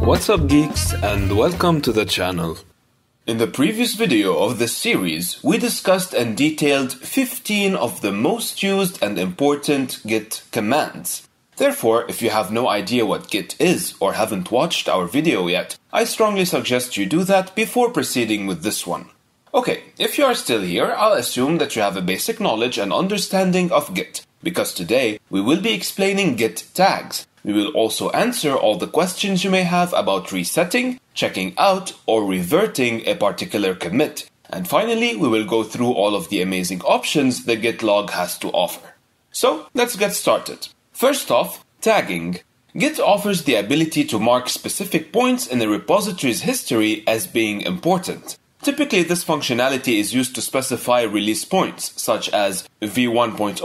What's up, geeks, and welcome to the channel. In the previous video of this series, we discussed and detailed 15 of the most used and important Git commands. Therefore, if you have no idea what Git is or haven't watched our video yet, I strongly suggest you do that before proceeding with this one. Okay, if you are still here, I'll assume that you have a basic knowledge and understanding of Git, because today we will be explaining Git tags. We will also answer all the questions you may have about resetting, checking out, or reverting a particular commit. And finally, we will go through all of the amazing options the Git log has to offer. So, let's get started. First off, tagging. Git offers the ability to mark specific points in a repository's history as being important. Typically, this functionality is used to specify release points, such as v1.0,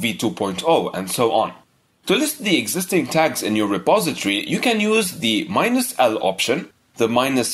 v2.0, and so on. To list the existing tags in your repository, you can use the -l option, the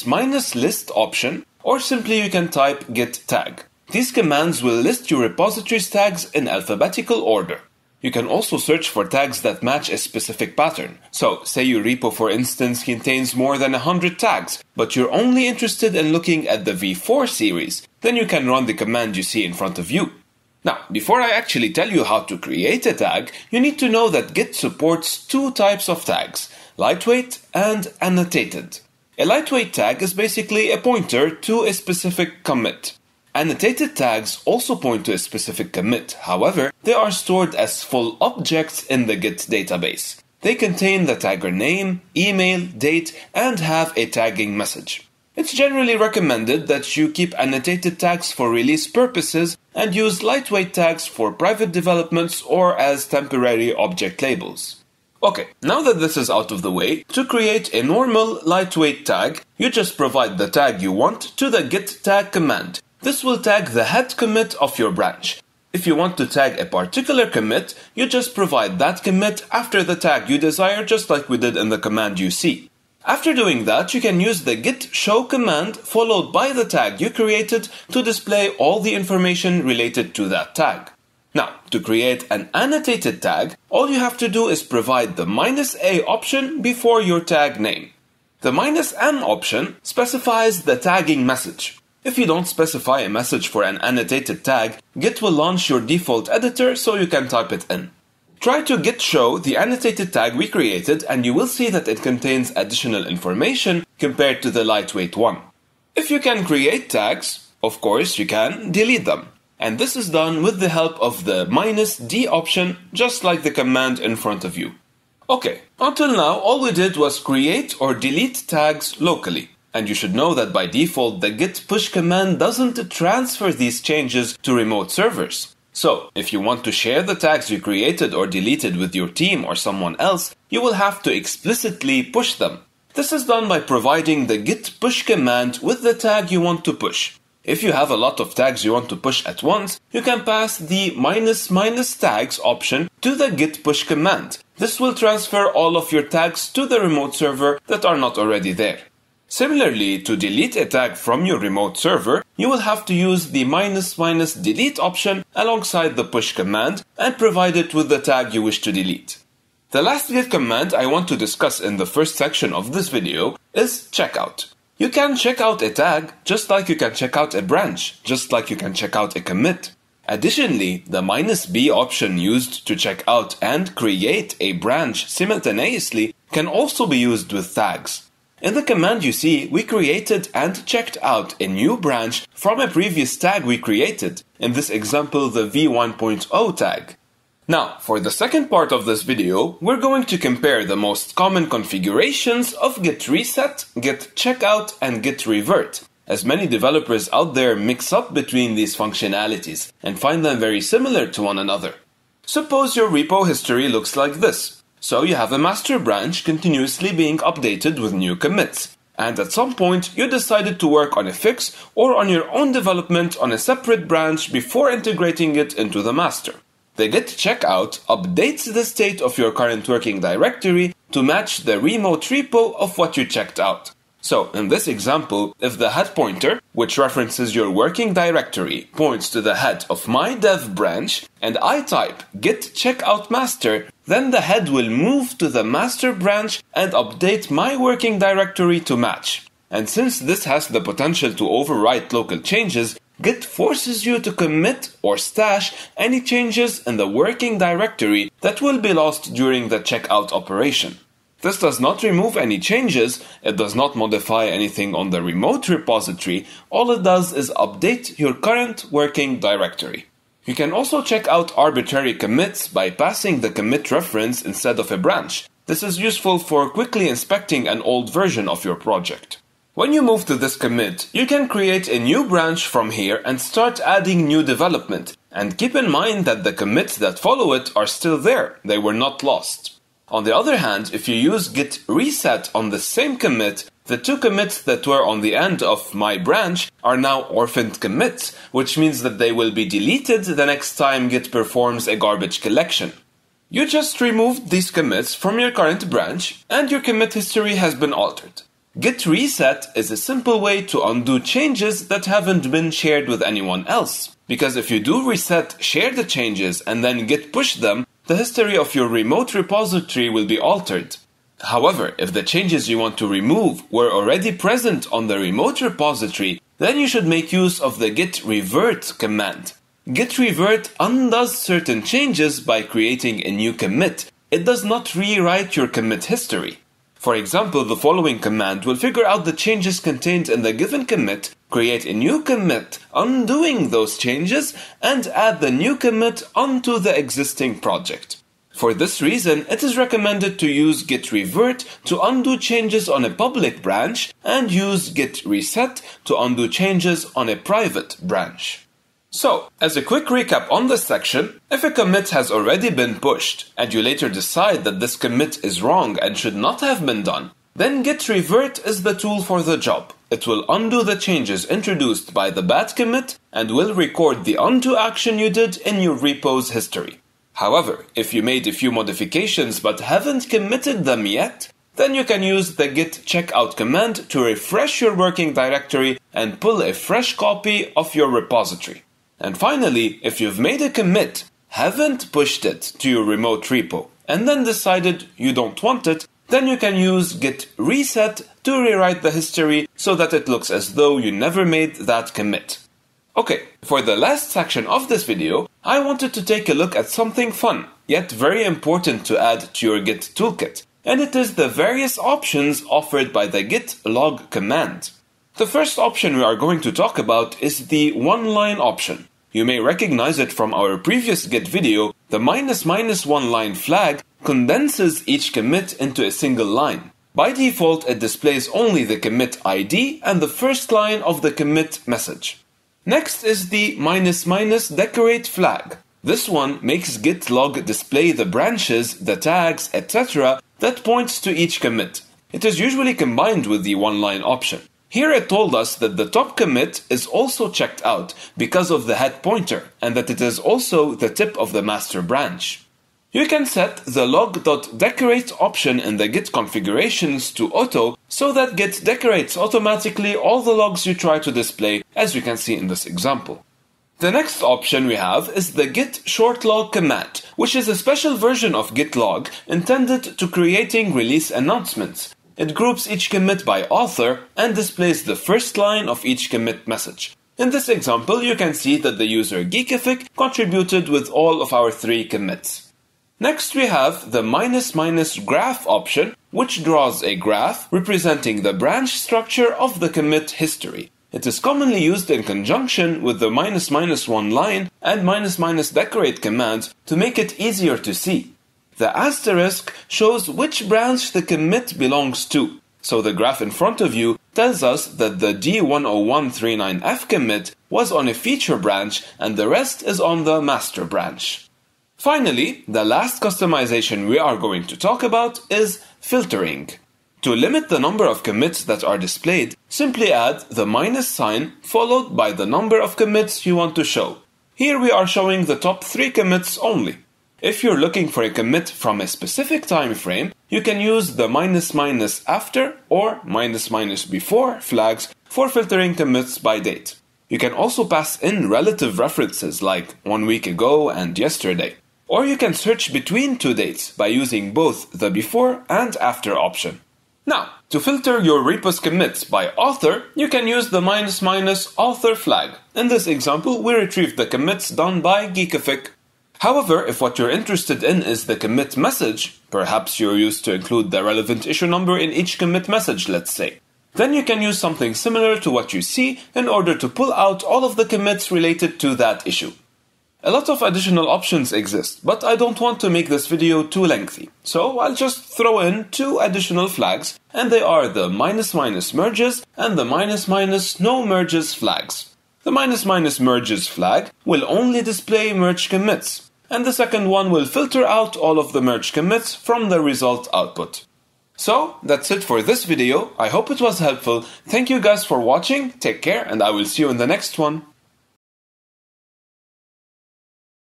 --list option, or simply you can type git tag. These commands will list your repository's tags in alphabetical order. You can also search for tags that match a specific pattern. So, say your repo, for instance, contains more than 100 tags, but you're only interested in looking at the v4 series, then you can run the command you see in front of you. Now, before I actually tell you how to create a tag, you need to know that Git supports two types of tags, lightweight and annotated. A lightweight tag is basically a pointer to a specific commit. Annotated tags also point to a specific commit, however, they are stored as full objects in the Git database. They contain the tagger name, email, date, and have a tagging message. It's generally recommended that you keep annotated tags for release purposes and use lightweight tags for private developments or as temporary object labels. Okay, now that this is out of the way, to create a normal lightweight tag, you just provide the tag you want to the git tag command. This will tag the head commit of your branch. If you want to tag a particular commit, you just provide that commit after the tag you desire, just like we did in the command you see. After doing that, you can use the git show command followed by the tag you created to display all the information related to that tag. Now, to create an annotated tag, all you have to do is provide the -a option before your tag name. The -n option specifies the tagging message. If you don't specify a message for an annotated tag, Git will launch your default editor so you can type it in. Try to git show the annotated tag we created and you will see that it contains additional information compared to the lightweight one. If you can create tags, of course you can delete them. And this is done with the help of the -d option, just like the command in front of you. Okay, until now all we did was create or delete tags locally. And you should know that by default the git push command doesn't transfer these changes to remote servers. So, if you want to share the tags you created or deleted with your team or someone else, you will have to explicitly push them. This is done by providing the git push command with the tag you want to push. If you have a lot of tags you want to push at once, you can pass the -tags option to the git push command. This will transfer all of your tags to the remote server that are not already there. Similarly, to delete a tag from your remote server, you will have to use the -delete option alongside the push command and provide it with the tag you wish to delete. The last git command I want to discuss in the first section of this video is checkout. You can check out a tag just like you can check out a branch, just like you can check out a commit. Additionally, the -b option used to check out and create a branch simultaneously can also be used with tags. In the command you see, we created and checked out a new branch from a previous tag we created, in this example the v1.0 tag. Now, for the second part of this video, we're going to compare the most common configurations of git reset, git checkout, and git revert, as many developers out there mix up between these functionalities and find them very similar to one another. Suppose your repo history looks like this. So you have a master branch continuously being updated with new commits. And at some point, you decided to work on a fix or on your own development on a separate branch before integrating it into the master. The git checkout updates the state of your current working directory to match the remote repo of what you checked out. So, in this example, if the head pointer, which references your working directory, points to the head of my dev branch, and I type git checkout master, then the head will move to the master branch and update my working directory to match. And since this has the potential to overwrite local changes, Git forces you to commit or stash any changes in the working directory that will be lost during the checkout operation. This does not remove any changes, it does not modify anything on the remote repository, all it does is update your current working directory. You can also check out arbitrary commits by passing the commit reference instead of a branch. This is useful for quickly inspecting an old version of your project. When you move to this commit, you can create a new branch from here and start adding new development. And keep in mind that the commits that follow it are still there, they were not lost. On the other hand, if you use git reset on the same commit, the two commits that were on the end of my branch are now orphaned commits, which means that they will be deleted the next time Git performs a garbage collection. You just removed these commits from your current branch, and your commit history has been altered. Git reset is a simple way to undo changes that haven't been shared with anyone else. Because if you do reset, share the changes, and then git push them, the history of your remote repository will be altered. However, if the changes you want to remove were already present on the remote repository, then you should make use of the git revert command. Git revert undoes certain changes by creating a new commit. It does not rewrite your commit history. For example, the following command will figure out the changes contained in the given commit, create a new commit undoing those changes, and add the new commit onto the existing project. For this reason, it is recommended to use git revert to undo changes on a public branch and use git reset to undo changes on a private branch. So, as a quick recap on this section, if a commit has already been pushed and you later decide that this commit is wrong and should not have been done, then git revert is the tool for the job. It will undo the changes introduced by the bad commit and will record the undo action you did in your repo's history. However, if you made a few modifications but haven't committed them yet, then you can use the git checkout command to refresh your working directory and pull a fresh copy of your repository. And finally, if you've made a commit, haven't pushed it to your remote repo, and then decided you don't want it, then you can use git reset to rewrite the history so that it looks as though you never made that commit. Okay, for the last section of this video, I wanted to take a look at something fun, yet very important to add to your Git toolkit, and it is the various options offered by the git log command. The first option we are going to talk about is the one-line option. You may recognize it from our previous Git video. The --1 line flag condenses each commit into a single line. By default, it displays only the commit ID and the first line of the commit message. Next is the --" decorate flag. This one makes git log display the branches, the tags, etc. that points to each commit. It is usually combined with the one-line option. Here it told us that the top commit is also checked out because of the head pointer and that it is also the tip of the master branch. You can set the log.decorate option in the Git configurations to auto so that Git decorates automatically all the logs you try to display, as you can see in this example. The next option we have is the git short log command, which is a special version of git log intended to creating release announcements. It groups each commit by author and displays the first line of each commit message. In this example, you can see that the user Geekific contributed with all of our 3 commits. Next we have the --" graph option, which draws a graph representing the branch structure of the commit history. It is commonly used in conjunction with the --1 line and --" decorate commands to make it easier to see. The asterisk shows which branch the commit belongs to, so the graph in front of you tells us that the D10139F commit was on a feature branch and the rest is on the master branch. Finally, the last customization we are going to talk about is filtering. To limit the number of commits that are displayed, simply add the -sign followed by the number of commits you want to show. Here we are showing the top 3 commits only. If you're looking for a commit from a specific time frame, you can use the ---- after or ---- before flags for filtering commits by date. You can also pass in relative references like 1 week ago and yesterday. Or you can search between two dates by using both the before and after option. Now, to filter your repo's commits by author, you can use the ---- author flag. In this example, we retrieved the commits done by Geekific. However, if what you're interested in is the commit message, perhaps you're used to include the relevant issue number in each commit message, let's say, then you can use something similar to what you see in order to pull out all of the commits related to that issue. A lot of additional options exist, but I don't want to make this video too lengthy, so I'll just throw in 2 additional flags, and they are the ---- merges and the ---- no merges flags. The ---- merges flag will only display merge commits, and the second one will filter out all of the merge commits from the result output. So, that's it for this video. I hope it was helpful. Thank you guys for watching, take care, and I will see you in the next one.